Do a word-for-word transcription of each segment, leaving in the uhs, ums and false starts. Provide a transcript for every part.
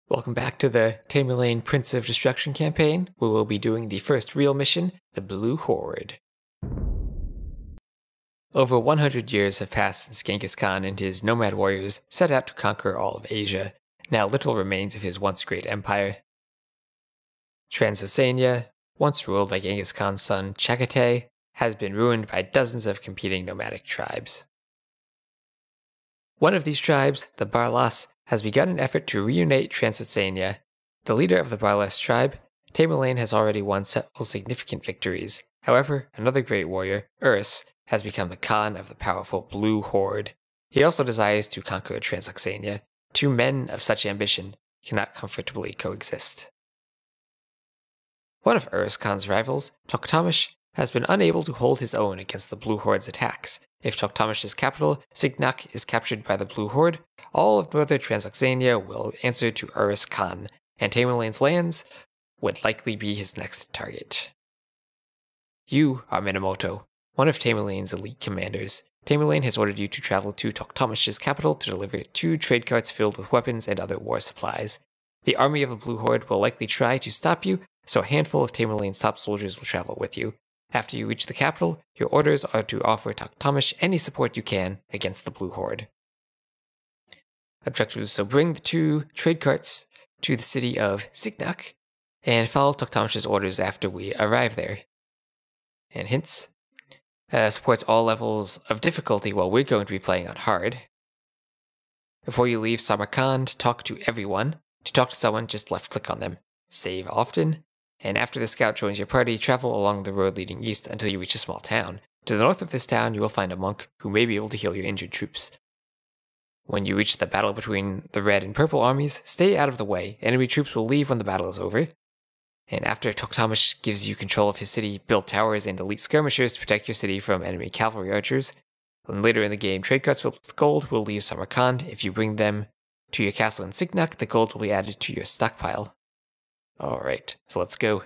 Welcome back to the Tamerlane Prince of Destruction campaign, where we'll be doing the first real mission, the Blue Horde. Over one hundred years have passed since Genghis Khan and his nomad warriors set out to conquer all of Asia. Now little remains of his once great empire. Transylvania, once ruled by Genghis Khan's son Chagatai, has been ruined by dozens of competing nomadic tribes. One of these tribes, the Barlas, has begun an effort to reunite Transylvania. The leader of the Barlas tribe, Tamerlane, has already won several significant victories. However, another great warrior, Urus, has become the Khan of the powerful Blue Horde. He also desires to conquer Transylvania. Two men of such ambition cannot comfortably coexist. One of Urus Khan's rivals, Toktamish, has been unable to hold his own against the Blue Horde's attacks. If Toktamish's capital, Sighnaq, is captured by the Blue Horde, all of northern Transylvania will answer to Urus Khan, and Tamerlane's lands would likely be his next target. You are Minamoto, one of Tamerlane's elite commanders. Tamerlane has ordered you to travel to Toktamish's capital to deliver two trade carts filled with weapons and other war supplies. The army of the Blue Horde will likely try to stop you, so a handful of Tamerlane's top soldiers will travel with you. After you reach the capital, your orders are to offer Toktamish any support you can against the Blue Horde. Objectives: so bring the two trade carts to the city of Sighnaq, and follow Toktamish's orders after we arrive there. And hints: uh, supports all levels of difficulty while we're going to be playing on hard. Before you leave Samarkand, talk to everyone. To talk to someone, just left-click on them. Save often. And after the scout joins your party, travel along the road leading east until you reach a small town. To the north of this town, you will find a monk who may be able to heal your injured troops. When you reach the battle between the red and purple armies, stay out of the way. Enemy troops will leave when the battle is over. And after Toktamish gives you control of his city, build towers and elite skirmishers to protect your city from enemy cavalry archers. When later in the game, trade carts filled with gold will leave Samarkand. If you bring them to your castle in Sighnaq, the gold will be added to your stockpile. Alright, so let's go.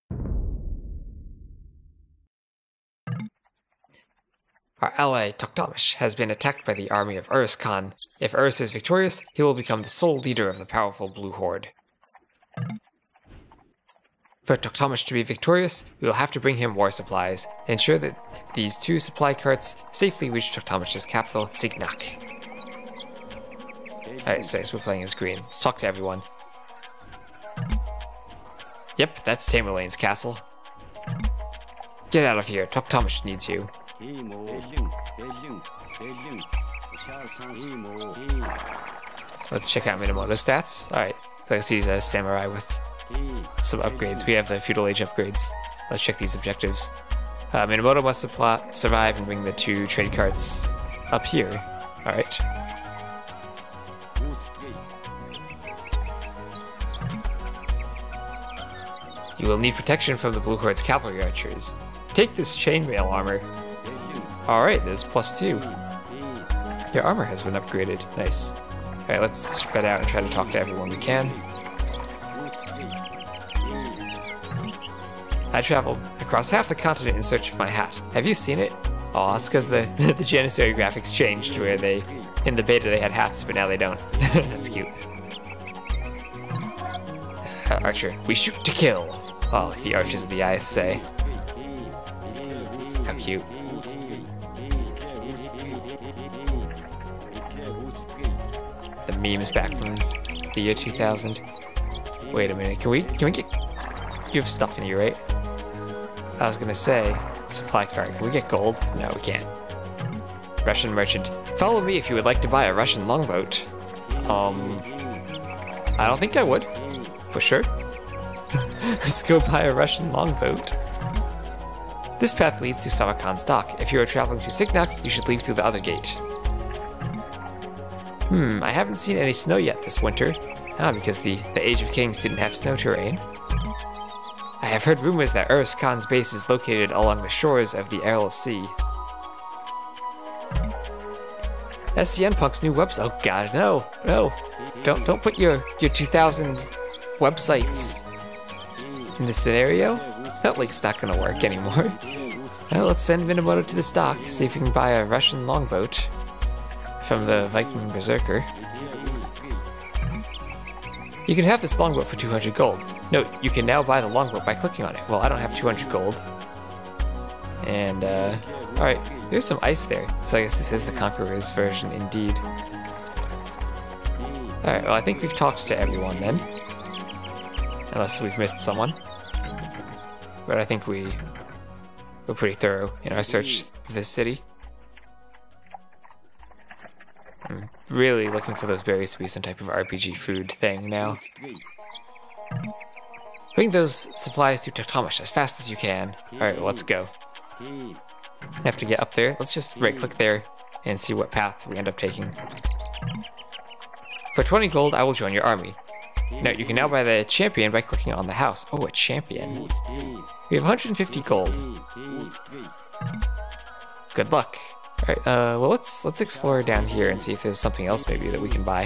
Our ally, Toktamish, has been attacked by the army of Urus Khan. If Urus is victorious, he will become the sole leader of the powerful Blue Horde. For Toktamish to be victorious, we will have to bring him war supplies. Ensure that these two supply carts safely reach Toktamish's capital, Sighnaq. Alright, so we're playing as green. Let's talk to everyone. Yep, that's Tamerlane's castle. Get out of here, Toktamish needs you. Let's check out Minamoto's stats. Alright, so I see he's a samurai with some upgrades. We have the feudal age upgrades. Let's check these objectives. Uh, Minamoto must supply, survive and bring the two trade carts up here. Alright. You will need protection from the Blue Horde's cavalry archers. Take this chainmail armor. Alright, there's plus two. Your armor has been upgraded. Nice. Alright, let's spread out and try to talk to everyone we can. I traveled across half the continent in search of my hat. Have you seen it? Aw, it's because the, the Janissary graphics changed, where they, in the beta they had hats, but now they don't. That's cute. Uh, Archer, we shoot to kill. Oh, like the archers of the eyes say. How cute. The meme's back from the year two thousand. Wait a minute, can we, can we get, you have stuff in you, right? I was gonna say, supply cart, can we get gold? No, we can't. Russian merchant, follow me if you would like to buy a Russian longboat. Um, I don't think I would. For sure. Let's go buy a Russian longboat. This path leads to Samarkand's dock. If you are traveling to Sighnaq, you should leave through the other gate. Hmm, I haven't seen any snow yet this winter. Ah, because the, the Age of Kings didn't have snow terrain. I have heard rumors that Urus Khan's base is located along the shores of the Aral Sea. S C N Punk's new website. Oh god, no, no. Don't, don't put your, your two thousand websites in this scenario. That link's not gonna work anymore. Well, let's send Minamoto to the dock, see if we can buy a Russian longboat from the Viking Berserker. You can have this longboat for two hundred gold. Note, you can now buy the longboat by clicking on it. Well, I don't have two hundred gold. And, uh, alright, there's some ice there. So I guess this is the Conqueror's version indeed. Alright, well I think we've talked to everyone then. Unless we've missed someone. But I think we were pretty thorough in our search of this city. I'm really looking for those berries to be some type of R P G food thing now. Bring those supplies to Toktamish as fast as you can. Alright, well, let's go. I have to get up there. Let's just right click there and see what path we end up taking. For twenty gold, I will join your army. Note, you can now buy the champion by clicking on the house. Oh, a champion. We have one hundred fifty gold. Good luck. Alright, uh, well let's let's explore down here and see if there's something else maybe that we can buy.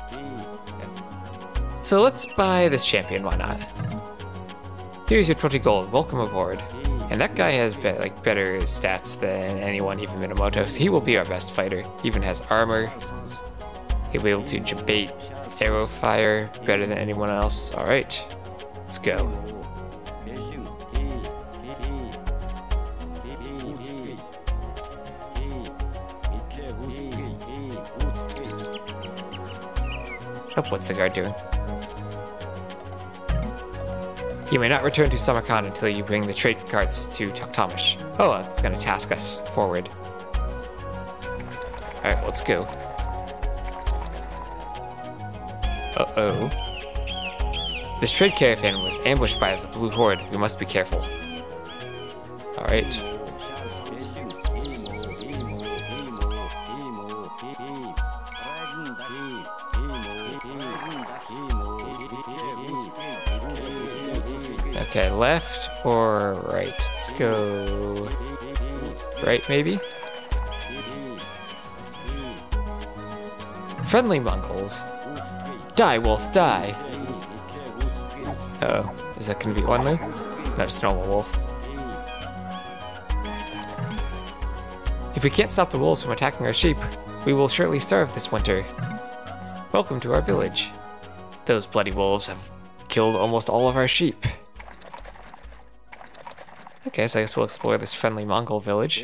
So let's buy this champion, why not? Here's your twenty gold, welcome aboard. And that guy has be like better stats than anyone, even Minamoto, so he will be our best fighter. He even has armor. He'll be able to debate arrow fire better than anyone else. Alright, let's go. Oh, what's the guard doing? You may not return to Samarkand until you bring the trade carts to Toktamish. Oh, it's gonna task us forward. Alright, let's go. Uh-oh. This trade caravan was ambushed by the Blue Horde. We must be careful. Alright. Okay, left or right? Let's go right, maybe? Friendly Mongols. Die, wolf, die! Uh oh, is that gonna be one move? No, just a normal wolf. If we can't stop the wolves from attacking our sheep, we will surely starve this winter. Welcome to our village. Those bloody wolves have killed almost all of our sheep. Okay, so I guess we'll explore this friendly Mongol village.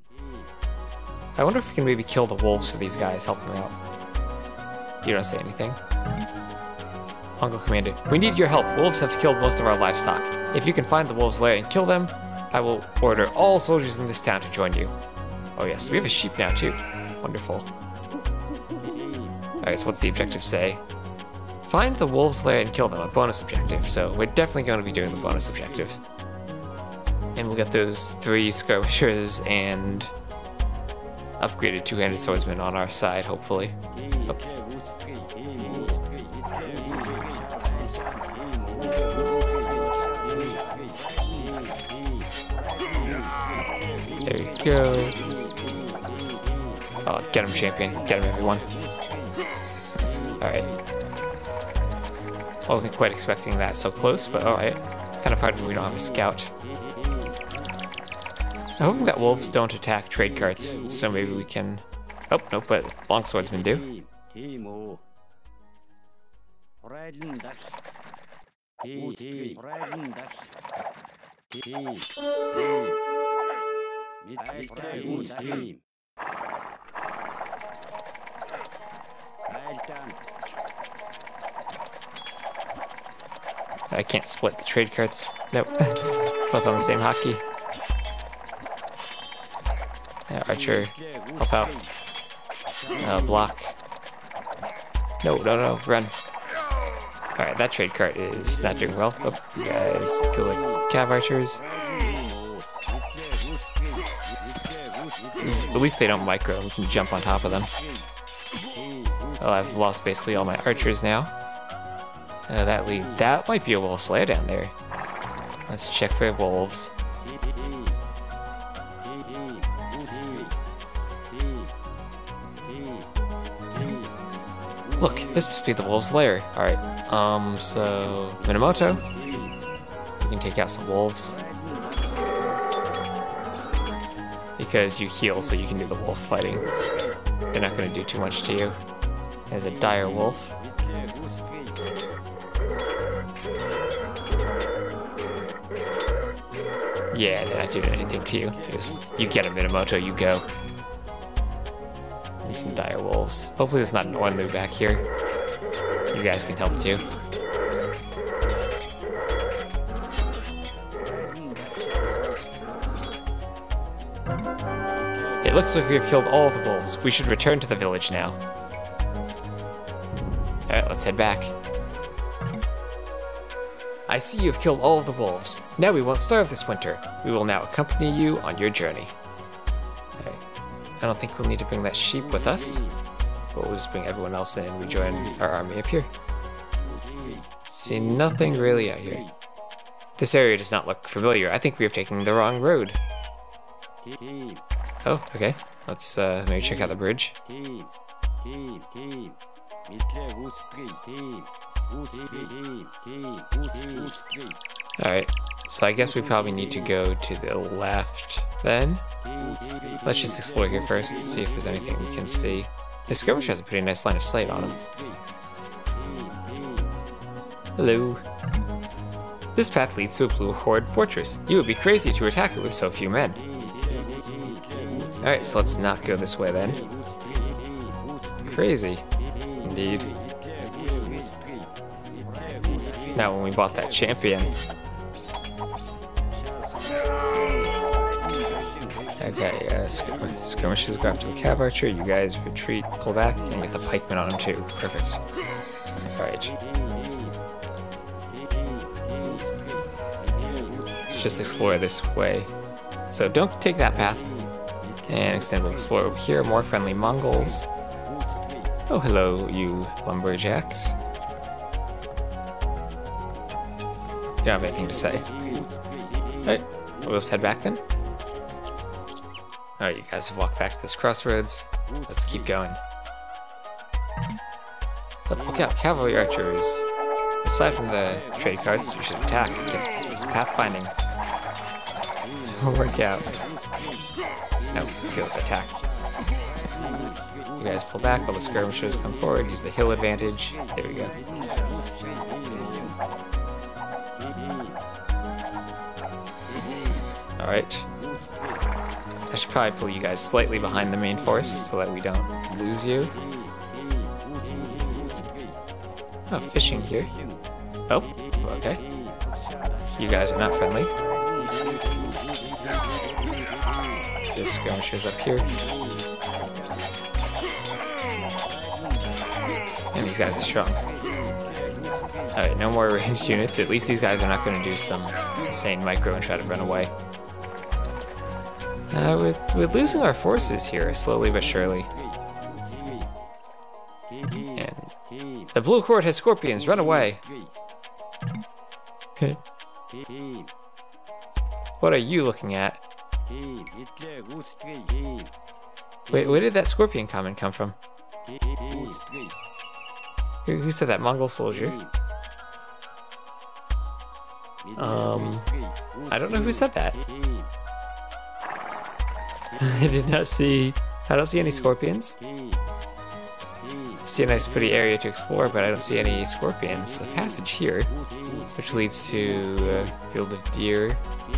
I wonder if we can maybe kill the wolves for these guys, help them out. You don't say anything. Mongol commander, we need your help. Wolves have killed most of our livestock. If you can find the wolves' lair and kill them, I will order all soldiers in this town to join you. Oh yes, we have a sheep now too. Wonderful. Alright, so what's the objective say? Find the wolves' lair and kill them, a bonus objective. So we're definitely going to be doing the bonus objective. And we'll get those three skirmishers and upgraded two-handed swordsmen on our side, hopefully. Oh. There you go. Oh, get him, champion. Get him, everyone. Alright. I wasn't quite expecting that so close, but alright. Kind of hard when we don't have a scout. I'm hoping that wolves don't attack trade carts, so maybe we can... Oh, nope, but longswordsmen do. I can't split the trade carts. Nope. Both on the same hotkey. Yeah, Archer, help out. Uh, block. No, no, no, run. Alright, that trade cart is not doing well. Oh, you guys kill like cav archers. At least they don't micro, we can jump on top of them. Well, I've lost basically all my archers now. Uh, that lead, that might be a wolf slayer down there. Let's check for wolves. Look, this must be the wolves' lair. Alright, um, so... Minamoto, you can take out some wolves. Because you heal, so you can do the wolf fighting. They're not going to do too much to you. There's a dire wolf. Yeah, they're not doing anything to you. Just, you get a Minamoto, you go. And some dire wolves. Hopefully there's not an Ornlu back here. You guys can help too. It looks like we have killed all of the wolves. We should return to the village now. Alright, let's head back. I see you have killed all of the wolves. Now we won't starve this winter. We will now accompany you on your journey. Alright. I don't think we'll need to bring that sheep with us. But we'll just bring everyone else in and rejoin our army up here. See nothing really out here. This area does not look familiar. I think we have taken the wrong road. Oh, okay. Let's uh, maybe check out the bridge. Alright, so I guess we probably need to go to the left then. Let's just explore here first, see if there's anything we can see. The skirmish has a pretty nice line of sight on him. Hello. This path leads to a blue Horde fortress. You would be crazy to attack it with so few men. Alright, so let's not go this way then. Crazy. Indeed. Now when we bought that champion. Okay, uh, skirm skirmishes go after the cav archer. You guys retreat, pull back, and get the pikeman on him too. Perfect. Alright. Let's just explore this way. So don't take that path. And extend, we'll explore over here. More friendly Mongols. Oh, hello, you lumberjacks. You don't have anything to say. Alright, we'll just head back then. Alright, you guys have walked back to this crossroads. Let's keep going. Look, look out, cavalry archers. Aside from the trade carts, we should attack and get this pathfinding. It'll work out. No, go attack. You guys pull back while the skirmishers come forward. Use the hill advantage. There we go. Alright. I should probably pull you guys slightly behind the main force so that we don't lose you. Oh, fishing here. Oh, okay. You guys are not friendly. The skirmishers up here. And these guys are strong. Alright, no more ranged units. At least these guys are not going to do some insane micro and try to run away. Uh, we're, we're losing our forces here, slowly but surely. And the Blue Horde has scorpions, run away! What are you looking at? Wait, where did that scorpion comment come from? Who, who said that? Mongol soldier? Um, I don't know who said that. I did not see, I don't see any scorpions. I see a nice pretty area to explore, but I don't see any scorpions. A passage here, which leads to a field of deer.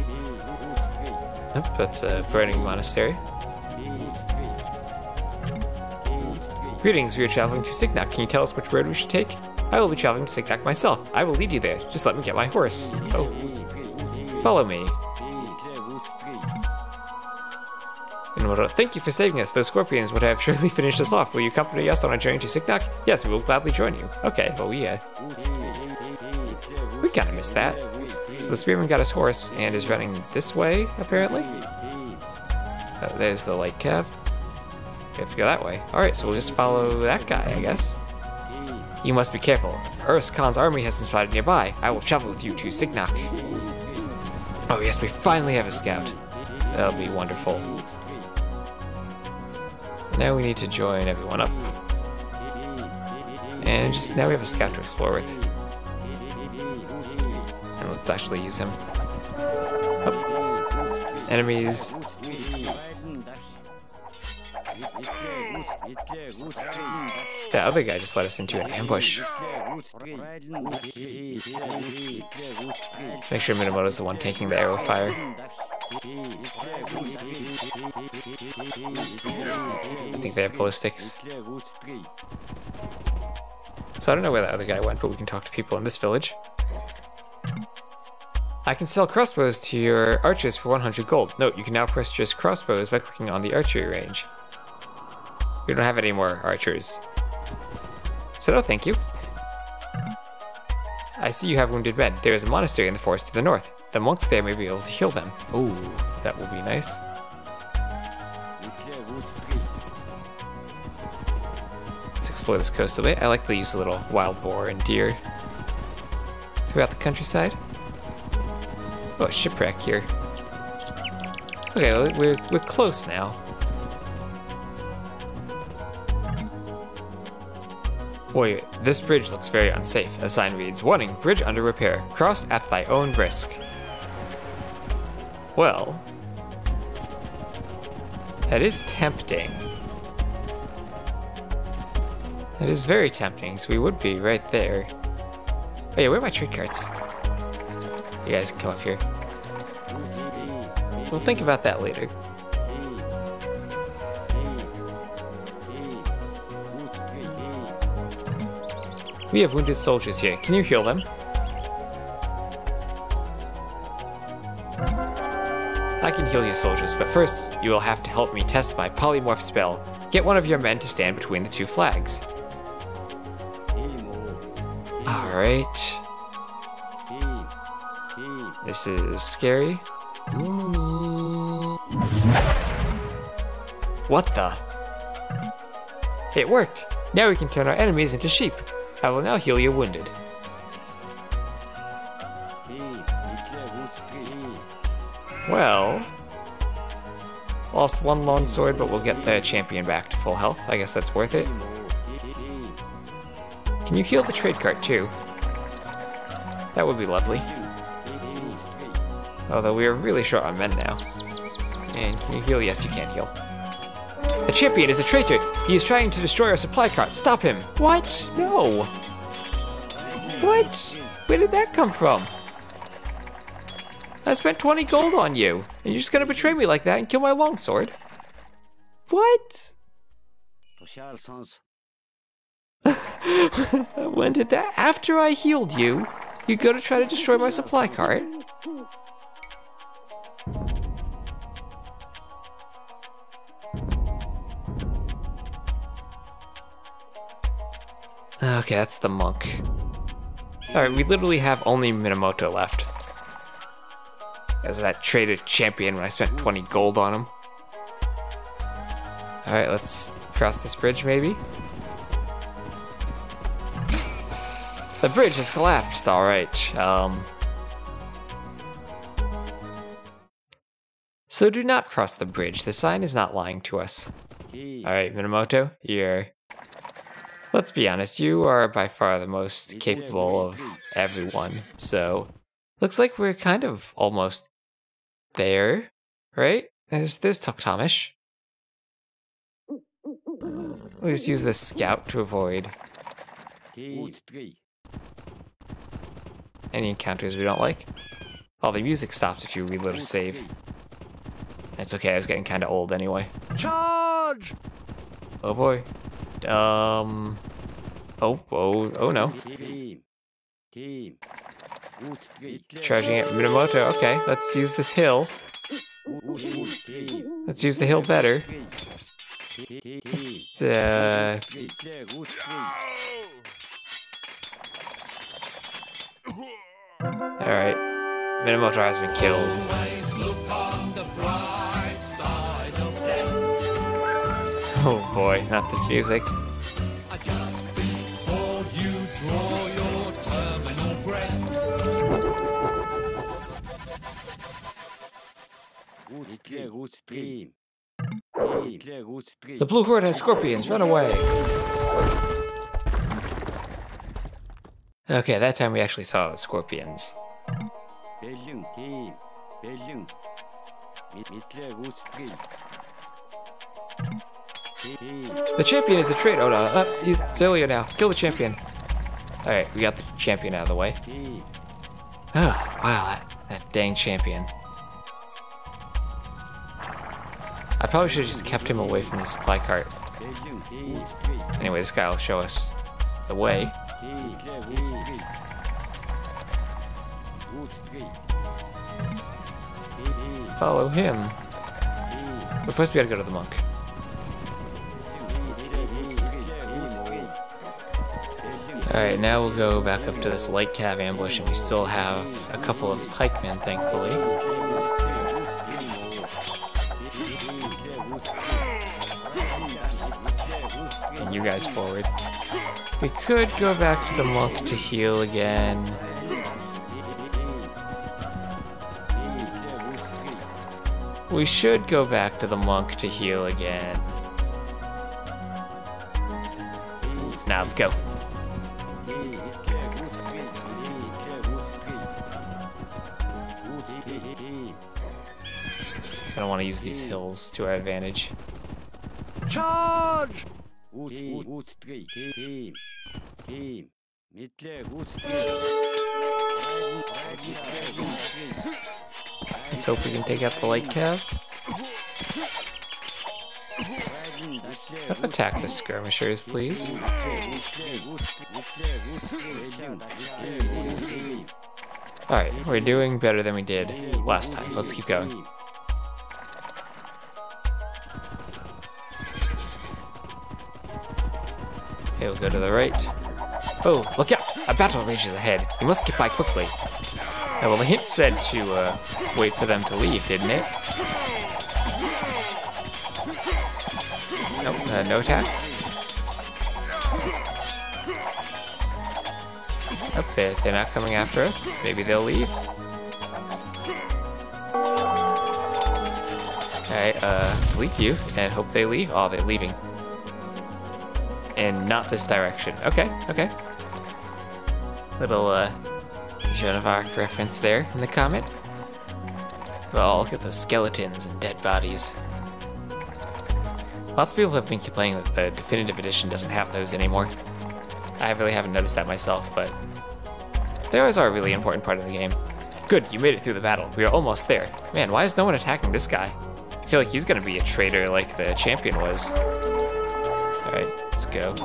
Oh, that's a burning monastery. Greetings, we are traveling to Sighnaq. Can you tell us which road we should take? I will be traveling to Sighnaq myself. I will lead you there. Just let me get my horse. Oh. Follow me. Thank you for saving us. Those scorpions would have surely finished us off. Will you accompany us on our journey to Sighnaq? Yes, we will gladly join you. Okay, well, we, uh... we kinda missed that. So the spearman got his horse and is running this way, apparently. Uh, there's the light cav. We have to go that way. Alright, so we'll just follow that guy, I guess. You must be careful. Urs Khan's army has been spotted nearby. I will travel with you to Sighnaq. Oh yes, we finally have a scout. That'll be wonderful. Now we need to join everyone up. And just now we have a scout to explore with. And let's actually use him. Oh. Enemies. That other guy just led us into an ambush. Make sure Minamoto's the one taking the arrow fire. I think they have ballistics. So I don't know where that other guy went, but we can talk to people in this village. I can sell crossbows to your archers for one hundred gold. Note, you can now purchase crossbows by clicking on the archery range. We don't have any more archers. So no, thank you. I see you have wounded men. There is a monastery in the forest to the north. The monks there may be able to heal them. Ooh, that will be nice. Let's explore this coast a bit. I like the use of little wild boar and deer throughout the countryside. Oh, a shipwreck here. Okay, we're, we're close now. Wait, this bridge looks very unsafe. A sign reads, warning, bridge under repair. Cross at thy own risk. Well, that is tempting. That is very tempting, so we would be right there. Oh yeah, where are my trade carts? You guys can come up here. We'll think about that later. We have wounded soldiers here. Can you heal them? I can heal you soldiers, but first you will have to help me test my polymorph spell. Get one of your men to stand between the two flags. Alright. This is scary. What the? It worked! Now we can turn our enemies into sheep. I will now heal your wounded. Well, lost one longsword, but we'll get the champion back to full health. I guess that's worth it. Can you heal the trade cart too? That would be lovely. Although we are really short on men now. And can you heal? Yes, you can heal. The champion is a traitor! He is trying to destroy our supply cart. Stop him! What? No! What? Where did that come from? I spent twenty gold on you, and you're just gonna betray me like that and kill my longsword? What? When did that? After I healed you, you go to try to destroy my supply cart? Okay, that's the monk. Alright, we literally have only Minamoto left. As that traded champion when I spent twenty gold on him. Alright, let's cross this bridge maybe. The bridge has collapsed, alright. Um, so do not cross the bridge. The sign is not lying to us. Alright, Minamoto, you're... Let's be honest, you are by far the most capable of everyone, so... Looks like we're kind of almost there, right? There's, there's Toktamish. We'll just use this scout to avoid any encounters we don't like. Oh, the music stops if you reload a save. It's okay, I was getting kind of old anyway. Charge! Oh boy. Um. Oh, oh, oh no. Charging at Minamoto. Okay, let's use this hill. Let's use the hill better. Let's, uh... Alright. Minamoto has been killed. Oh boy, not this music. The Blue Horde has scorpions, run away! Okay, that time we actually saw the scorpions. The champion is a traitor. Oh no, uh, he's earlier now. Kill the champion. Alright, we got the champion out of the way. Oh, wow, that, that dang champion. I probably should have just kept him away from the supply cart. Anyway, this guy will show us the way. Follow him. But first we gotta go to the monk. Alright, now we'll go back up to this light cav ambush, and we still have a couple of pikemen, thankfully. And you guys forward. We could go back to the monk to heal again. We should go back to the monk to heal again. Now let's go. I don't want to use these hills to our advantage. Charge! Let's hope we can take out the light cav. Attack the skirmishers, please. Alright, we're doing better than we did last time. Let's keep going. Okay, we'll go to the right. Oh, look out! A battle rages ahead. We must get by quickly. Yeah, well, the hint said to uh, wait for them to leave, didn't it? Nope, uh, no attack. Oh, they're, they're not coming after us. Maybe they'll leave. Alright, uh, delete you and hope they leave. Oh, they're leaving. And not this direction. Okay, okay. Little, uh, Joan of Arc reference there in the comment. Well, look at those skeletons and dead bodies. Lots of people have been complaining that the definitive edition doesn't have those anymore. I really haven't noticed that myself, but they always are a really important part of the game. Good, you made it through the battle. We are almost there. Man, why is no one attacking this guy? I feel like he's gonna be a traitor like the champion was. Alright, let's go.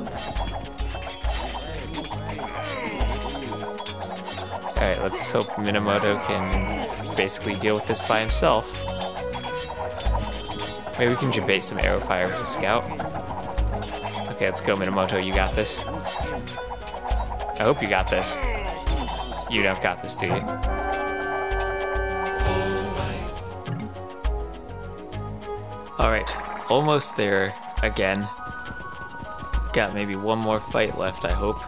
Alright, let's hope Minamoto can basically deal with this by himself. Maybe we can debate some arrow fire with the scout. Okay, let's go, Minamoto. You got this. I hope you got this. You don't got this, do you? Alright, almost there again. Got maybe one more fight left, I hope.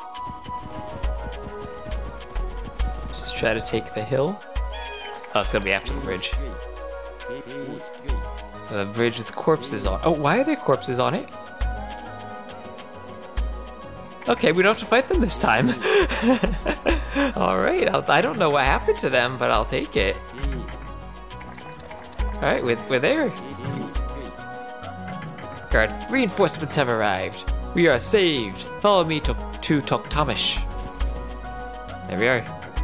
Just try to take the hill. Oh, it's gonna be after the bridge. The bridge with corpses on. Oh, why are there corpses on it? Okay, we don't have to fight them this time. Alright, I don't know what happened to them, but I'll take it. Alright, we're, we're there. Guard, reinforcements have arrived. We are saved. Follow me to, to Toktamish. There we are.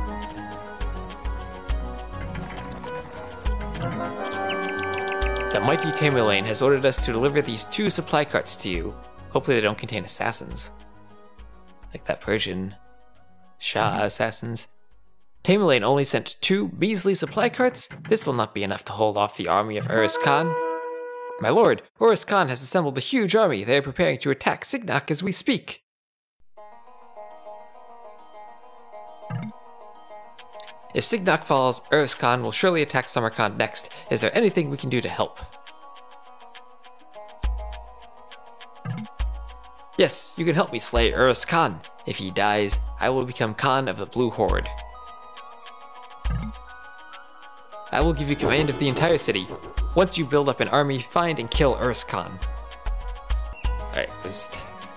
The mighty Tamerlane has ordered us to deliver these two supply carts to you. Hopefully they don't contain assassins. Like that Persian Shah assassins. Tamerlane only sent two measly supply carts? This will not be enough to hold off the army of Urus Khan. My lord, Urus Khan has assembled a huge army. They are preparing to attack Sighnaq as we speak. If Sighnaq falls, Urus Khan will surely attack Samarkand next. Is there anything we can do to help? Yes, you can help me slay Urus Khan. If he dies, I will become Khan of the Blue Horde. I will give you command of the entire city. Once you build up an army, find and kill Urus Khan. Alright, just...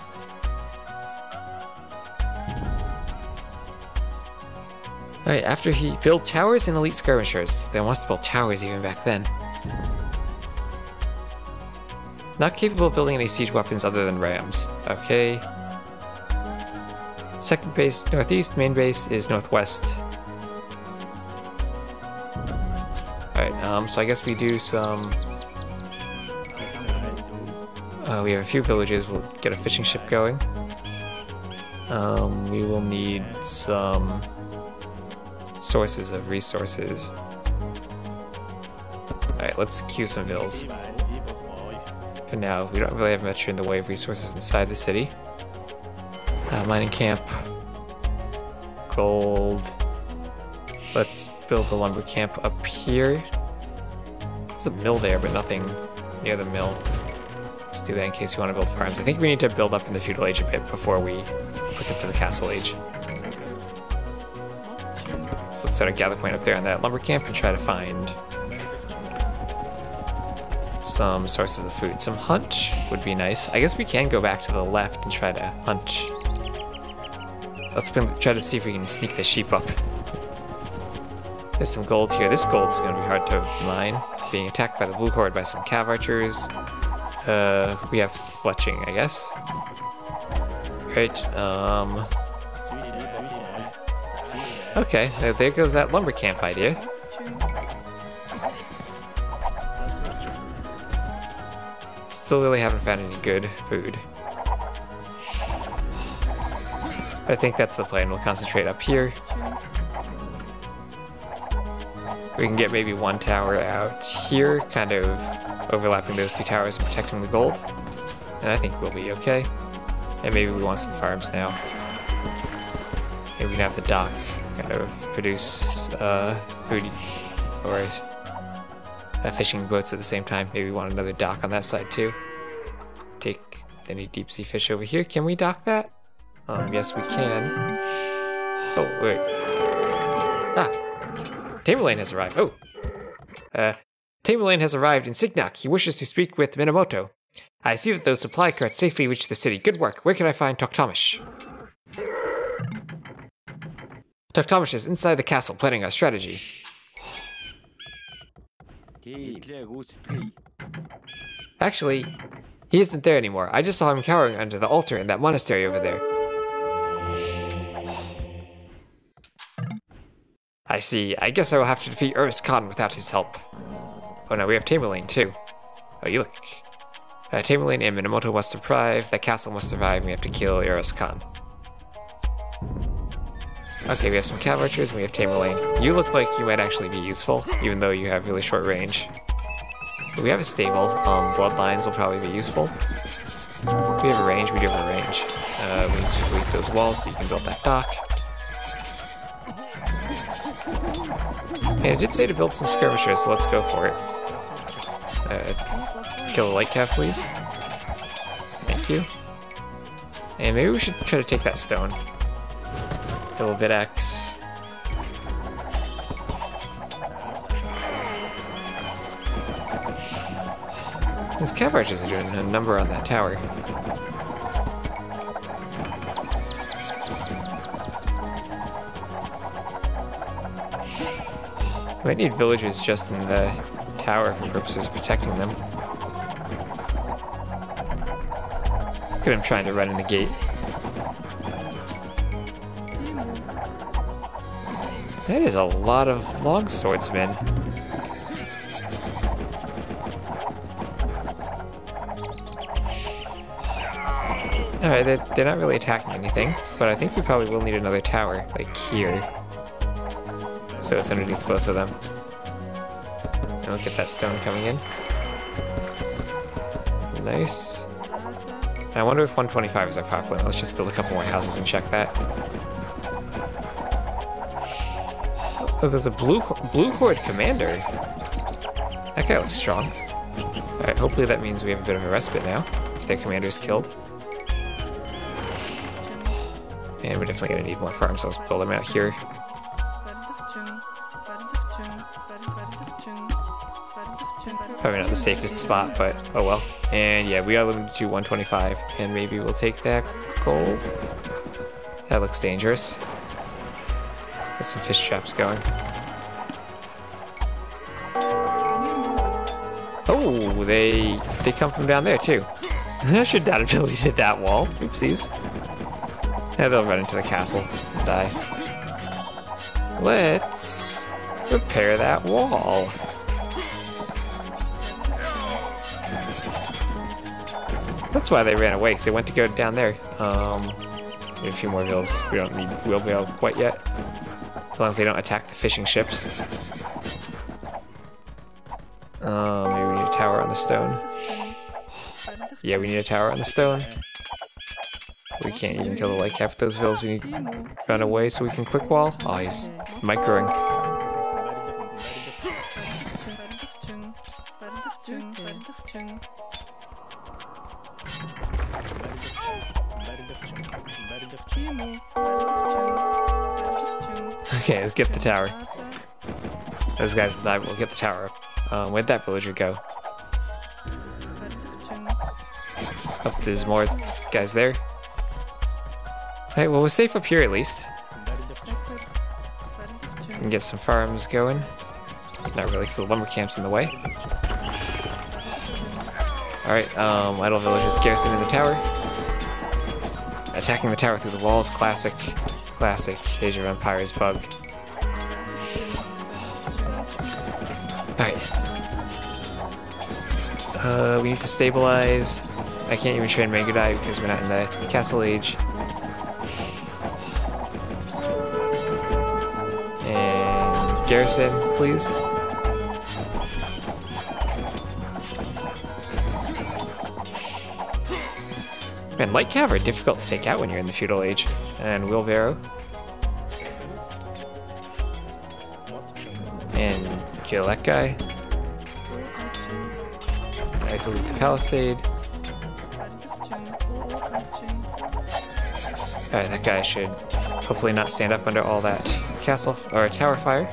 Alright, after he built towers and elite skirmishers. They must have built towers even back then. Not capable of building any siege weapons other than rams. Okay. Second base northeast, main base is northwest. Alright, um, so I guess we do some... Uh, we have a few villages, we'll get a fishing ship going. Um, we will need some sources of resources. Alright, let's queue some vills. For now, we don't really have much in the way of resources inside the city. Uh, mining camp. Gold. Let's build the lumber camp up here. There's a mill there, but nothing near the mill. Let's do that in case you want to build farms. I think we need to build up in the feudal age a bit before we look up to the castle age. So let's set a gather point up there on that lumber camp and try to find some sources of food. Some hunt would be nice. I guess we can go back to the left and try to hunt. Let's try to see if we can sneak the sheep up. There's some gold here. This gold is going to be hard to mine. Being attacked by the blue horde by some cav archers. Uh, we have fletching, I guess. Right, um... Okay, there goes that lumber camp idea. Still really haven't found any good food. I think that's the plan. We'll concentrate up here. We can get maybe one tower out here, kind of overlapping those two towers and protecting the gold. And I think we'll be okay. And maybe we want some farms now. Maybe we can have the dock kind of produce uh, food or uh, fishing boats at the same time. Maybe we want another dock on that side too. Take any deep sea fish over here. Can we dock that? Um, yes, we can. Oh, wait. Ah! Tamerlane has arrived. Oh! Uh, Tamerlane has arrived in Sighnaq. He wishes to speak with Minamoto. I see that those supply carts safely reached the city. Good work. Where can I find Toktamish? Toktamish is inside the castle planning our strategy. Actually, he isn't there anymore. I just saw him cowering under the altar in that monastery over there. I see. I guess I will have to defeat Urs Khan without his help. Oh no, we have Tamerlane too. Oh, you look. Uh, Tamerlane and Minamoto must survive. The castle must survive. And we have to kill Urs Khan. Okay, we have some cav archers and we have Tamerlane. You look like you might actually be useful, even though you have really short range. But we have a stable. Um, bloodlines will probably be useful. We have a range. We do have a range. Uh, we need to delete those walls so you can build that dock. And it did say to build some skirmishers, so let's go for it. Uh, kill a light cav, please. Thank you. And maybe we should try to take that stone. Double bit X. These cav archers are doing a number on that tower. We might need villagers just in the tower for purposes of protecting them. Look at him trying to run in the gate. That is a lot of long swordsmen. Alright, they're, they're not really attacking anything, but I think we probably will need another tower, like here. So it's underneath both of them. And we'll get that stone coming in. Nice. And I wonder if one twenty-five is our power plant. Let's just build a couple more houses and check that. Oh, there's a blue blue horde commander. That guy looks strong. Alright, hopefully that means we have a bit of a respite now, if their commander's killed. And we're definitely gonna need more farms, so let's build them out here. Probably not the safest spot, but oh well. And yeah, we are limited to one twenty-five, and maybe we'll take that gold. That looks dangerous. There's some fish traps going. Oh, they they come from down there too. I should not have deleted that wall. Oopsies. Yeah, they'll run into the castle and die. Let's repair that wall. That's why they ran away, because they went to go down there. Um, need a few more vills. We don't need wheelbarrow quite yet. As long as they don't attack the fishing ships. Um, maybe we need a tower on the stone. Yeah, we need a tower on the stone. We can't even kill the like half those vills. We need to run away so we can quick wall. Oh, he's microing. Okay, let's get the tower. Those guys will die, but we'll get the tower up. Um, where'd that villager go? Oh, there's more guys there. Hey, well, we're safe up here at least. We can get some farms going. Not really, because the lumber camp's in the way. Alright, um, idle villagers garrisoning the tower. Attacking the tower through the walls, classic, classic Age of Empires bug. Alright. Uh, we need to stabilize. I can't even train Mangudai because we're not in the castle age. And garrison, please. Man, light cav are difficult to take out when you're in the feudal age. And wheelbarrow. And kill that guy. I delete the palisade. Alright, that guy should hopefully not stand up under all that castle or tower fire.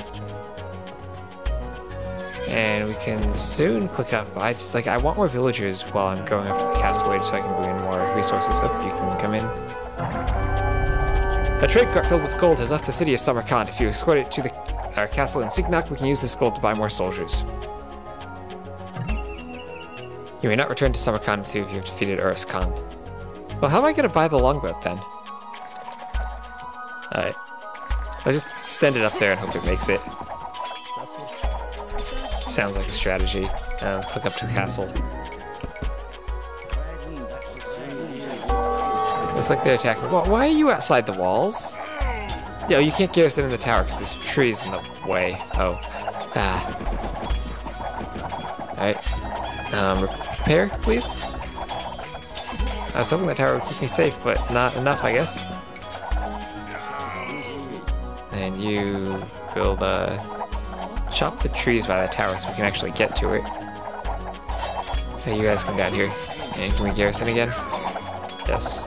And we can soon click up. I just like I want more villagers while I'm going up to the castle age so I can bring in more resources. Up, you can come in. A trade cart filled with gold has left the city of Samarkand. If you escort it to the our castle in Sighnaq, we can use this gold to buy more soldiers. You may not return to Samarkand until you've defeated Urus Khan. Well, how am I going to buy the longboat then? Alright. I'll just send it up there and hope it makes it. Sounds like a strategy. Uh, click up to the castle. Looks like they're attacking. Well, why are you outside the walls? Yo, you can't garrison in the tower because this tree's in the way. Oh. Ah. Alright. Um, repair, please? I was hoping the tower would keep me safe, but not enough, I guess. And you build a... chop the trees by the tower so we can actually get to it. Hey, you guys come down here. And can we garrison again? Yes.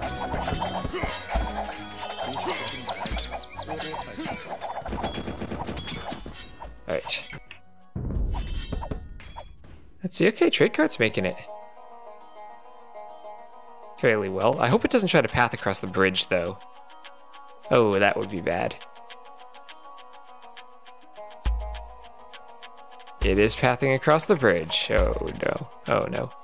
Alright. Let's see. Okay, trade cart's making it fairly well. I hope it doesn't try to path across the bridge, though. Oh, that would be bad. It is pathing across the bridge. Oh no. Oh no.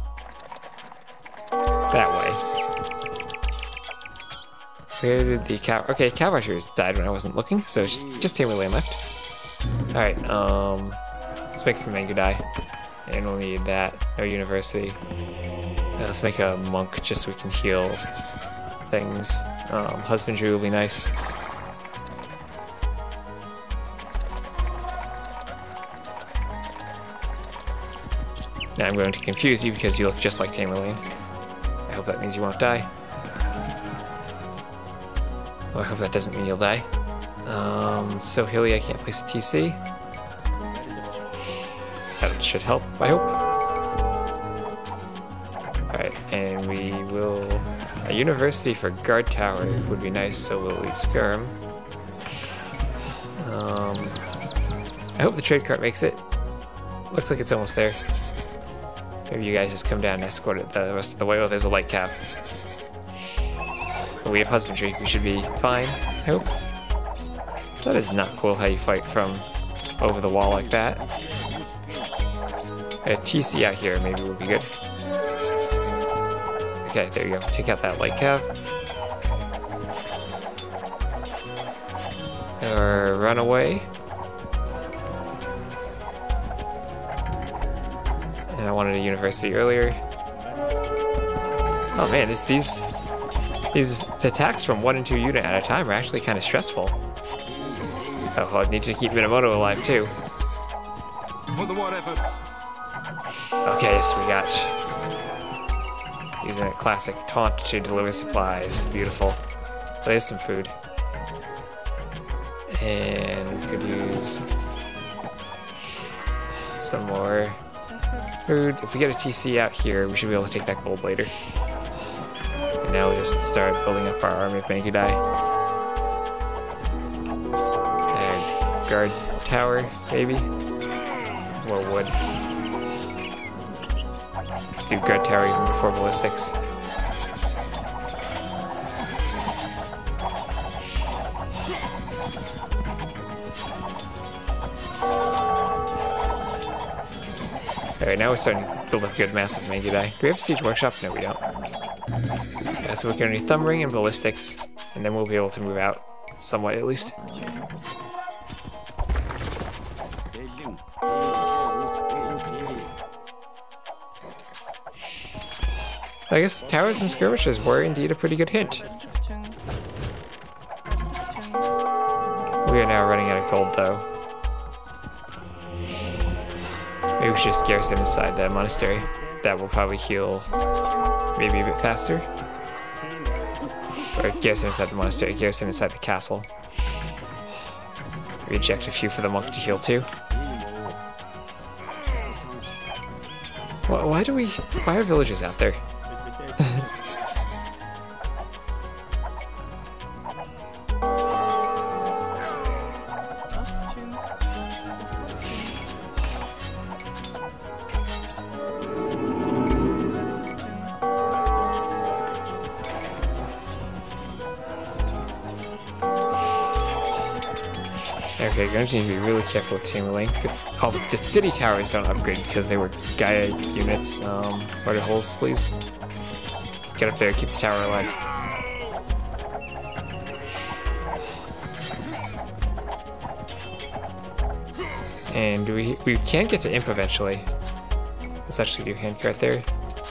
That way. Where did the cow... Okay, cow archers died when I wasn't looking, so just, just Tamerlane left. Alright, um... let's make some Mangudai. And we'll need that. No university. Uh, let's make a monk just so we can heal things. Um, husbandry will be nice. Now I'm going to confuse you because you look just like Tamerlane. I hope that means you won't die. Oh, I hope that doesn't mean you'll die. Um, so hilly I can't place a T C. That should help, I hope. Alright, and we will... A university for guard tower would be nice, so we'll lead skirm. Um, I hope the trade cart makes it. Looks like it's almost there. Maybe you guys just come down and escort it the rest of the way. Oh, there's a light cav. But we have husbandry. We should be fine, I hope. That is not cool how you fight from over the wall like that. A T C out here maybe would be good. Okay, there you go. Take out that light cav. Or run away. And I wanted a university earlier. Oh man, this, these these attacks from one and two unit at a time are actually kind of stressful. Oh, I need to keep Minamoto alive too. For the war effort. Okay, so we got using a classic taunt to deliver supplies. Beautiful. There's some food. And we could use some more food. If we get a T C out here, we should be able to take that gold later. And now we just start building up our army of Mangudai. And guard tower, maybe. More wood. Do guard tower even before ballistics. Alright, now we're starting to build up a good massive Mangudai. Do we have a siege workshop? No, we don't. Yeah, so we're going to need thumb ring and ballistics, and then we'll be able to move out somewhat at least. I guess towers and skirmishes were indeed a pretty good hint. We are now running out of gold though. Maybe we should just garrison inside the monastery. That will probably heal maybe a bit faster. Or garrison inside the monastery, garrison inside the castle. Reject a few for the monk to heal too. Why, why do we... why are villagers out there? Okay, you're going to need to be really careful with Tamerlane. Oh, the city towers don't upgrade because they were Gaia units. Um, order holes, please. Get up there, keep the tower alive. And we we can get to Imp eventually. Let's actually do handcart there.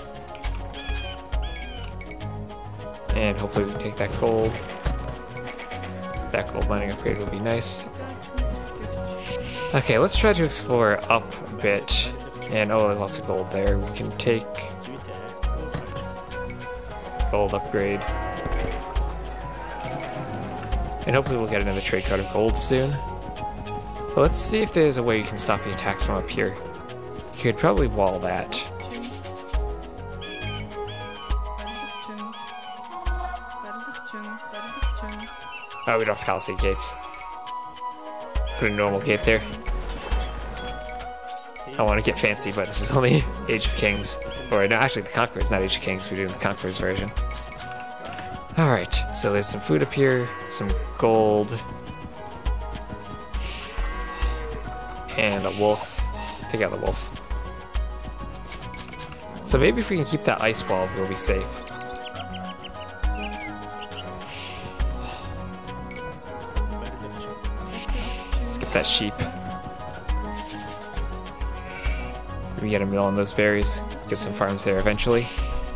And hopefully we can take that gold. That gold mining upgrade would be nice. Okay, let's try to explore up a bit. And oh, there's lots of gold there. We can take gold upgrade. And hopefully we'll get another trade card of gold soon. But let's see if there's a way you can stop the attacks from up here. You could probably wall that. Oh, we don't have palisade gates. Put a normal gate there. I want to get fancy, but this is only Age of Kings. Or, no, actually, the Conqueror's not Age of Kings. We're doing the Conqueror's version. Alright, so there's some food up here, some gold, and a wolf. Take out the wolf. So maybe if we can keep that ice wall, we'll be safe. Let's get that sheep. Maybe get a mill on those berries. Get some farms there eventually.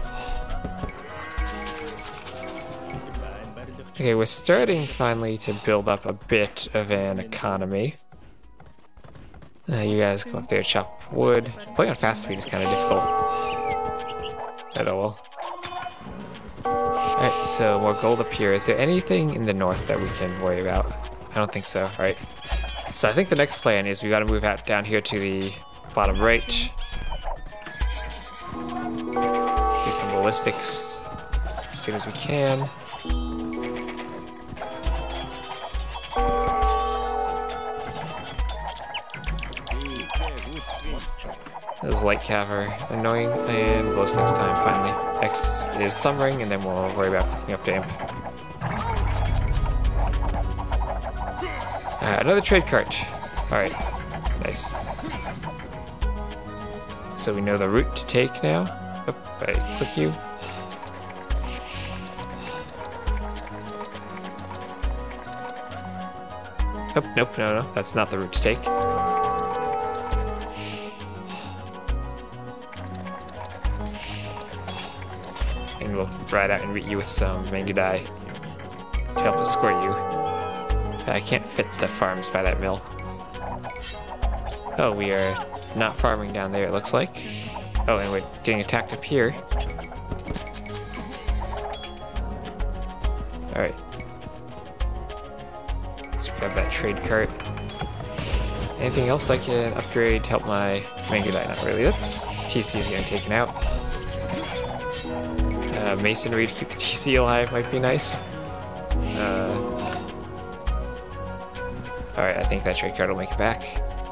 Okay, we're starting finally to build up a bit of an economy. Uh, you guys come up there, chop wood. Playing on fast speed is kind of difficult. But oh well. Alright, so more gold up here. Is there anything in the north that we can worry about? I don't think so, right? So I think the next plan is we gotta move out down here to the bottom right. Do some ballistics as soon as we can. Those light cav are annoying, and ballistics time finally. X is thumb ring, and then we'll worry about picking up damp. Uh, another trade cart. Alright, nice. So we know the route to take now. Oh, right, click you. Oh, nope, no, no, that's not the route to take. And we'll ride out and meet you with some Mangudai to help escort you. I can't fit the farms by that mill. Oh, we are not farming down there, it looks like. Oh, and we're getting attacked up here. Alright. Let's grab that trade cart. Anything else I can upgrade to help my Mangudai? Not really. That's T C is getting taken out. Uh, masonry to keep the T C alive might be nice. Uh, Alright, I think that trade card will make it back.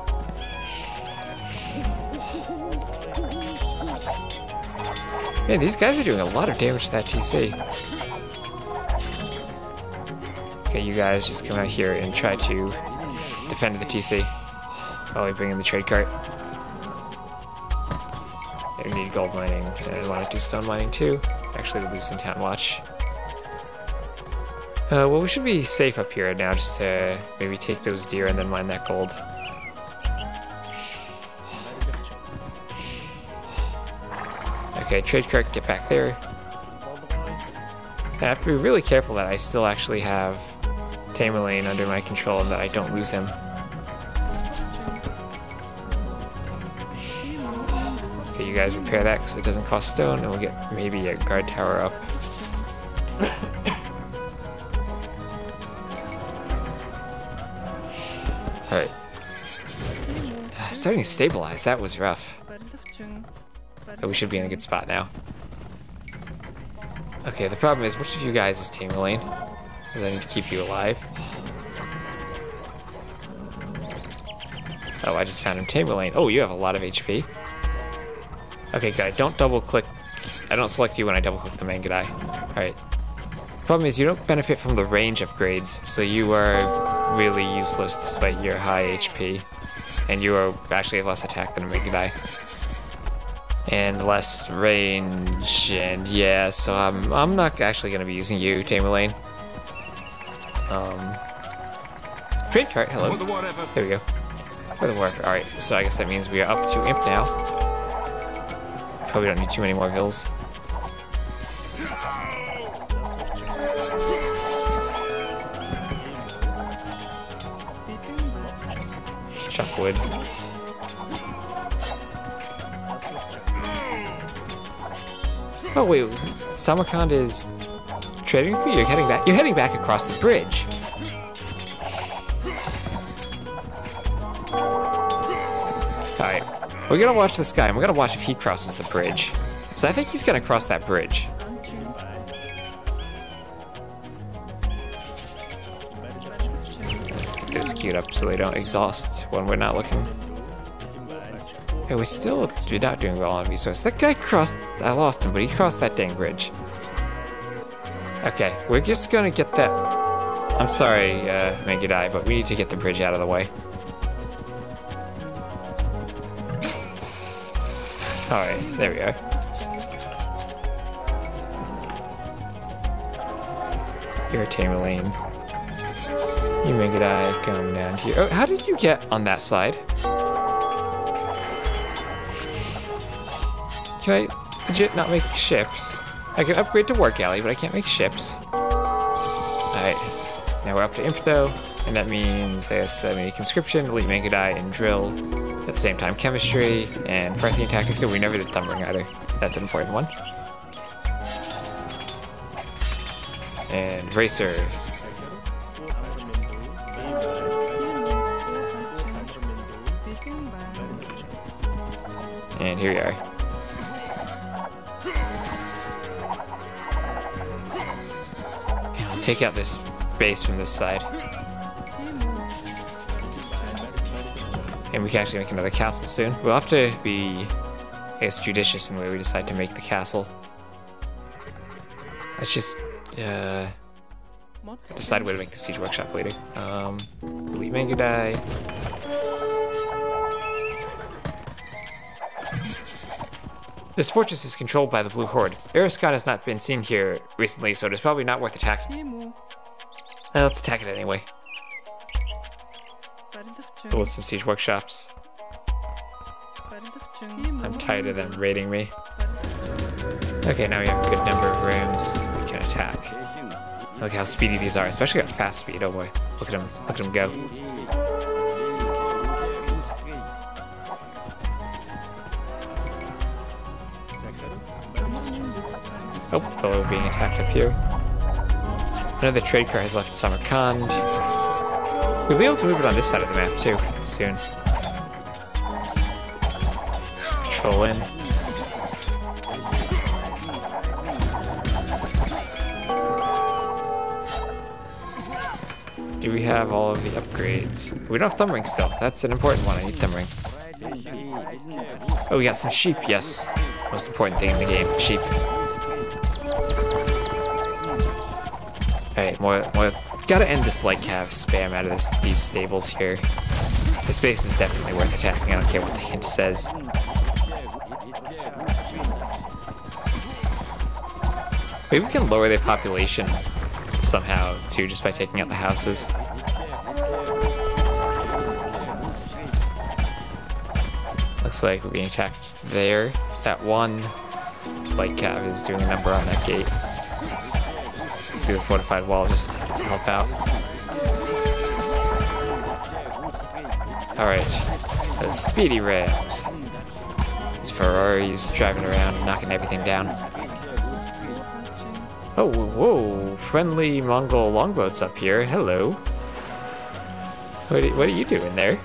Man, these guys are doing a lot of damage to that T C. Okay, you guys just come out here and try to defend the T C while we bring in the trade cart. Yeah, we need gold mining, and I want to do stone mining too. Actually, we'll do some town watch. Uh, well, we should be safe up here now, just to maybe take those deer and then mine that gold. Okay, trade cart, get back there. I have to be really careful that I still actually have Tamerlane under my control and that I don't lose him. Okay, you guys repair that because it doesn't cost stone, and we'll get maybe a guard tower up. Alright. Starting to stabilize, that was rough. But we should be in a good spot now. Okay, the problem is, which of you guys is Tamerlane? Because I need to keep you alive. Oh, I just found him. Tamerlane. Oh, you have a lot of H P. Okay, good. Don't double click. I don't select you when I double click the Mangudai. Alright. Problem is, you don't benefit from the range upgrades, so you are really useless despite your high H P. And you are actually have less attack than a Mangudai. And less range, and yeah, so I'm, I'm not actually going to be using you, Tamerlane. Um, trade cart, hello. There we go. For the warfare. Alright, so I guess that means we are up to Imp now. Probably don't need too many more hills. Chop wood. Oh wait, Samarkand is trading with me? You're heading back. You're heading back across the bridge. Alright, we're gonna watch this guy, and we're gonna watch if he crosses the bridge. So I think he's gonna cross that bridge. Let's get those queued up so they don't exhaust when we're not looking. Hey, we're still not doing well on resource. That guy crossed, I lost him, but he crossed that dang bridge. Okay, we're just gonna get that. I'm sorry, uh, Mangudai, but we need to get the bridge out of the way. Alright, there we are. Here, Tamerlane. You Mangudai, come down here. Oh, how did you get on that side? Can I legit not make ships? I can upgrade to War Galley, but I can't make ships. Alright, now we're up to Imp though, and that means I guess I make Conscription, Elite Mangudai, and Drill. At the same time, Chemistry, and Parthian Tactics, so we never did Thumbring either. That's an important one. And Racer. And here we are. Take out this base from this side. And we can actually make another castle soon. We'll have to be, I guess, judicious in where we decide to make the castle. Let's just uh, decide where to make the siege workshop later. Um, Elite Mangudai. This fortress is controlled by the Blue Horde. Ereskon has not been seen here recently, so it is probably not worth attacking. Uh, let's attack it anyway. Build some siege workshops. I'm tired of them raiding me. Okay, now we have a good number of rooms we can attack. Look how speedy these are, especially at fast speed. Oh boy, look at them! Look at them go! Oh, hello, being attacked up here. Another trade cart has left Samarkand. We'll be able to move it on this side of the map too soon. Just patrol in. Do we have all of the upgrades? We don't have thumb ring still. That's an important one. I need thumb ring. Oh, we got some sheep. Yes, most important thing in the game, sheep. Alright, more, more. Gotta end this light cav spam out of this, these stables here. This base is definitely worth attacking. I don't care what the hint says. Maybe we can lower their population somehow too, just by taking out the houses. Looks like we're being attacked there. That one light cav is doing a number on that gate. Do a fortified wall just to help out. Alright, those speedy rams. These Ferraris driving around, knocking everything down. Oh, whoa, friendly Mongol longboats up here. Hello. What are, what are you doing there?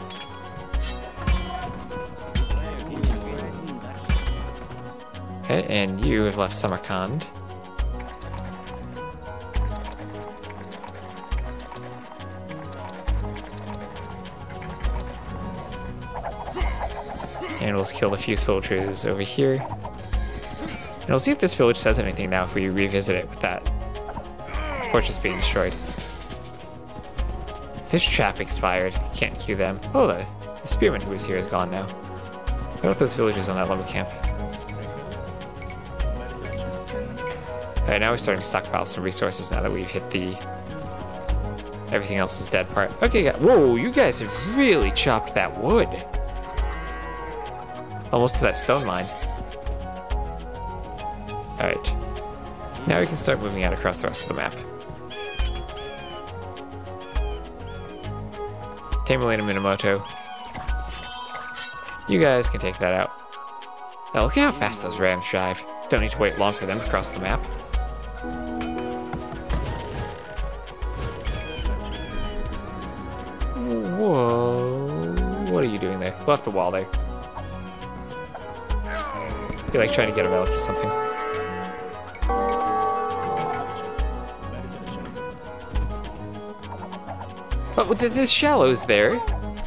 Okay, and you have left Samarkand. And we'll kill a few soldiers over here. And we'll see if this village says anything now if we revisit it with that fortress being destroyed. Fish trap expired. Can't queue them. Oh, the, the spearman who was here is gone now. What about those villagers on that lumber camp? Alright, now we're starting to stockpile some resources now that we've hit the everything else is dead part. Okay, whoa, you guys have really chopped that wood. Almost to that stone mine. Alright. Now we can start moving out across the rest of the map. Tamerlane and Minamoto. You guys can take that out. Now look at how fast those rams drive. Don't need to wait long for them to cross the map. Whoa. What are you doing there? We'll have to wall there. You're like trying to get a relic or something. Oh, there's shallows there.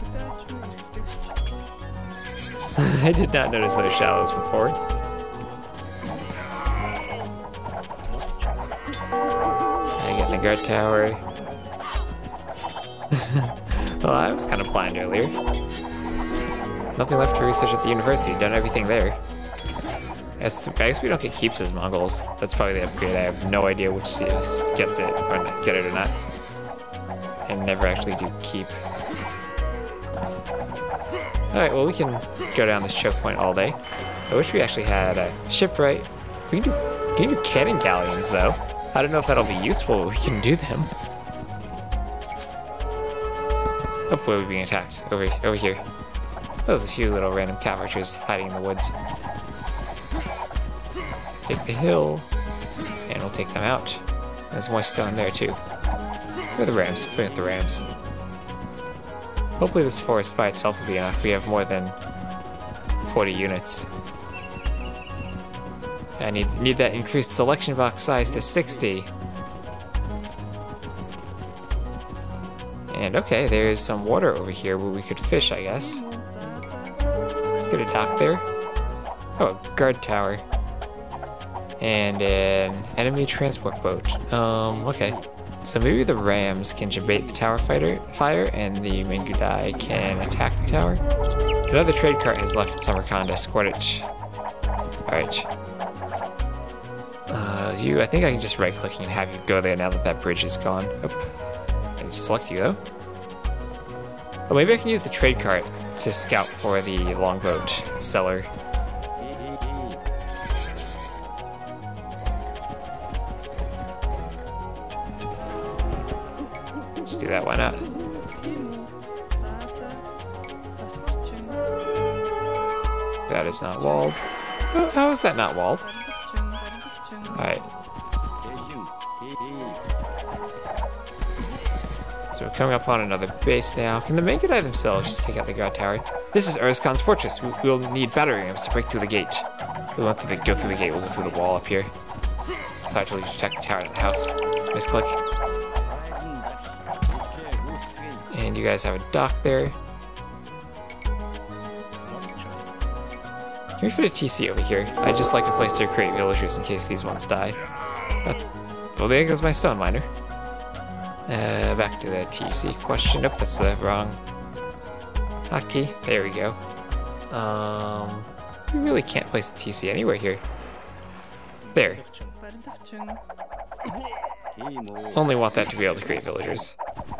I did not notice those shallows before. I get the guard tower. Well, I was kind of blind earlier. Nothing left to research at the university. Done everything there. I guess we don't get keeps as Mongols. That's probably the upgrade. I have no idea which gets it or not, get it or not. And never actually do keep. Alright, well we can go down this choke point all day. I wish we actually had a shipwright. We can do, we can do cannon galleons though. I don't know if that'll be useful, but we can do them. Oh, where are we being attacked? Over, over here. There's a few little random cav archers hiding in the woods. Take the hill, and we'll take them out. There's more stone there too. Where are the rams? Bring up the rams. Hopefully this forest by itself will be enough. We have more than forty units. I need, need that increased selection box size to sixty. And okay, there's some water over here where we could fish, I guess. Let's get a dock there. Oh, a guard tower. And an enemy transport boat. Um, okay. So maybe the rams can bait the tower fighter fire, and the Mingudai can attack the tower. Another trade cart has left Samarkand to escort it. Alright. Uh, you, I think I can just right-clicking and have you go there now that that bridge is gone. Oh. I can select you, though. Oh, maybe I can use the trade cart to scout for the longboat seller. Let's do that, why not? That is not walled. Oh, how is that not walled? Alright. So we're coming up on another base now. Can the main guy themselves just take out the guard tower? This is Urskan's fortress. We- We'll need battery rams to break through the gate. We won't through the, go through the gate, we'll go through the wall up here. I thought I told you to protect the tower in the house. Misclick. And you guys have a dock there. Can we fit a T C over here? I just like a place to create villagers in case these ones die. But, well, there goes my stone miner. Uh, back to the T C question. Nope, that's the wrong hotkey. There we go. Um, we really can't place the T C anywhere here. There. Only want that to be able to create villagers.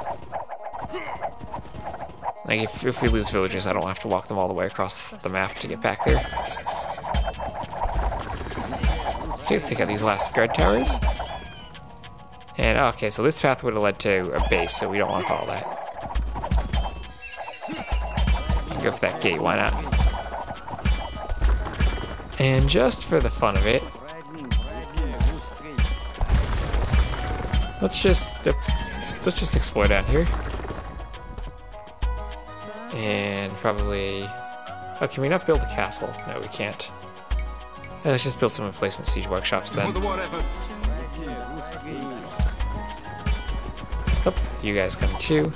Like, if, if we lose villagers, I don't have to walk them all the way across the map to get back there. Okay, let's take out these last guard towers. And, okay, so this path would have led to a base, so we don't want to follow that. Go for that gate, why not? And just for the fun of it, let's just, uh, let's just explore down here. And probably... Oh, can we not build a castle? No, we can't. Uh, let's just build some replacement siege workshops then. For the whatever. Oh, you guys come too.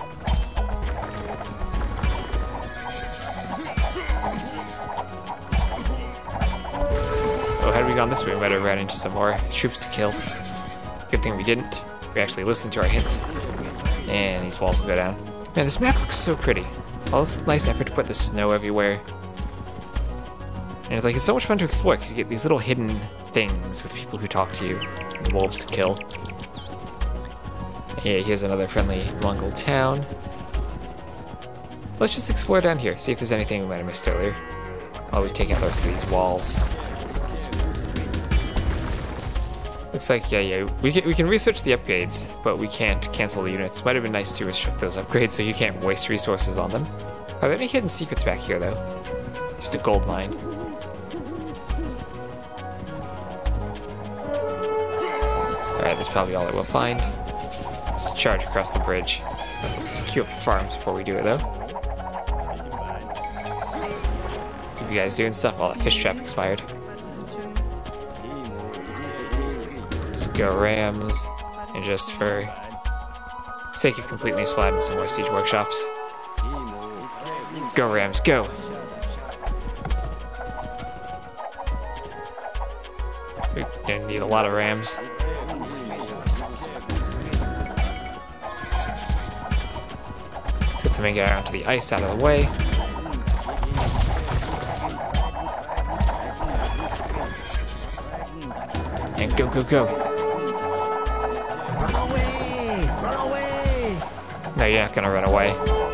Oh, had we gone this way, we might have ran into some more troops to kill. Good thing we didn't. We actually listened to our hints. And these walls will go down. Man, this map looks so pretty. All this nice effort to put the snow everywhere. And it's like, it's so much fun to explore because you get these little hidden things with people who talk to you. And wolves to kill. Yeah, here's another friendly Mongol town. Let's just explore down here, see if there's anything we might have missed earlier. While we take out the rest of these walls. Looks like, yeah, yeah, we can, we can research the upgrades, but we can't cancel the units. Might have been nice to restrict those upgrades so you can't waste resources on them. Are there any hidden secrets back here, though? Just a gold mine. Alright, that's probably all that we'll find. Let's charge across the bridge. Let's queue up farms before we do it, though. Keep you guys doing stuff. Oh, that fish trap expired. Let's go rams. And just for sake of completeness, we'll add in some more siege workshops. Go rams, go! We're gonna need a lot of rams. Let me get around to the ice out of the way. And go, go, go. Run away! Run away! No, you're not gonna run away.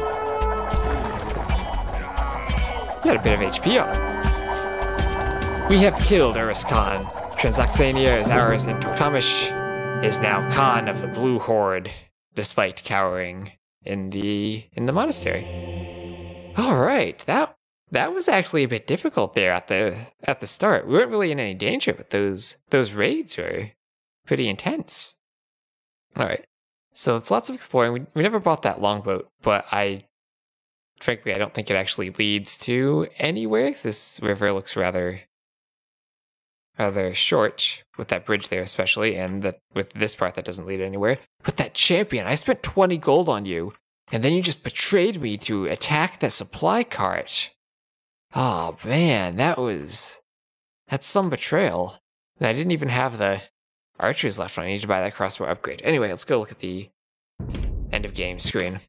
You had a bit of H P on. We have killed Urus Khan. Transaxania is ours, and Toktamish is now Khan of the Blue Horde, despite cowering in the in the monastery. All right, that that was actually a bit difficult there at the at the start. We weren't really in any danger, but those those raids were pretty intense. All right, so it's lots of exploring. We we never bought that longboat, but I frankly I don't think it actually leads to anywhere. This river looks rather rather short with that bridge there, especially, and that with this part that doesn't lead anywhere. But that champion, I spent twenty gold on you, and then you just betrayed me to attack that supply cart. Oh man, that was that's some betrayal. And I didn't even have the archers left. I need to buy that crossbow upgrade. Anyway, let's go look at the end of game screen.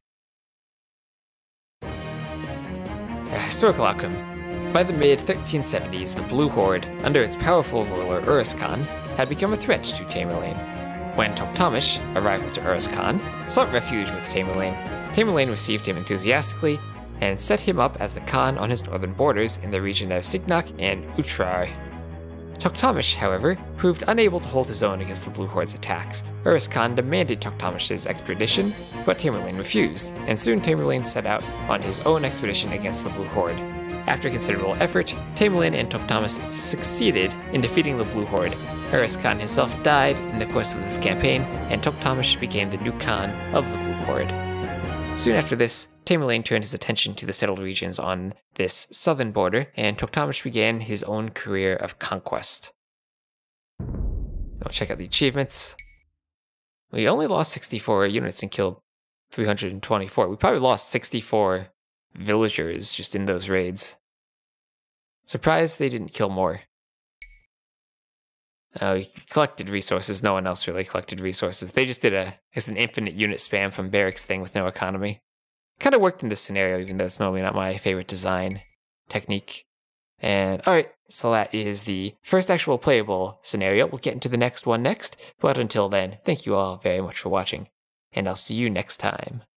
A historical outcome. By the mid thirteen seventies, the Blue Horde, under its powerful ruler Urus Khan, had become a threat to Tamerlane. When Toktamish, a rival to Urus Khan, sought refuge with Tamerlane, Tamerlane received him enthusiastically and set him up as the Khan on his northern borders in the region of Sighnaq and Utrar. Toktamish, however, proved unable to hold his own against the Blue Horde's attacks. Urus Khan demanded Toktamish's extradition, but Tamerlane refused, and soon Tamerlane set out on his own expedition against the Blue Horde. After considerable effort, Tamerlane and Toktamish succeeded in defeating the Blue Horde. Urus Khan himself died in the course of this campaign, and Toktamish became the new Khan of the Blue Horde. Soon after this, Tamerlane turned his attention to the settled regions on this southern border, and Toktamish began his own career of conquest. Now check out the achievements. We only lost sixty-four units and killed three hundred twenty-four. We probably lost sixty-four villagers just in those raids. Surprised they didn't kill more. Uh, we collected resources. No one else really collected resources. They just did a, it's an infinite unit spam from barracks thing with no economy. Kind of worked in this scenario, even though it's normally not my favorite design technique. And alright, so that is the first actual playable scenario. We'll get into the next one next, but until then, thank you all very much for watching, and I'll see you next time.